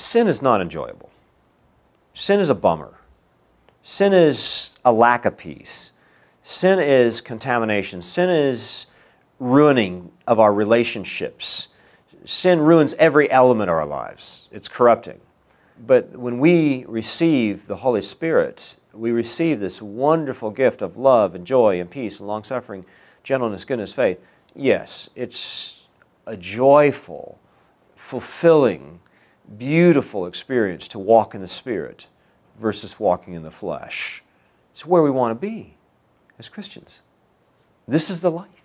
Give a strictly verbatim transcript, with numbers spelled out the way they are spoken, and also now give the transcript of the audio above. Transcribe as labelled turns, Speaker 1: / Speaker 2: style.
Speaker 1: sin is not enjoyable. Sin is a bummer. Sin is a lack of peace. Sin is contamination. Sin is ruining of our relationships. Sin ruins every element of our lives. It's corrupting. But when we receive the Holy Spirit, we receive this wonderful gift of love and joy and peace and long-suffering, gentleness, goodness, faith. Yes, it's a joyful, fulfilling, beautiful experience to walk in the Spirit versus walking in the flesh. It's where we want to be as Christians. This is the life.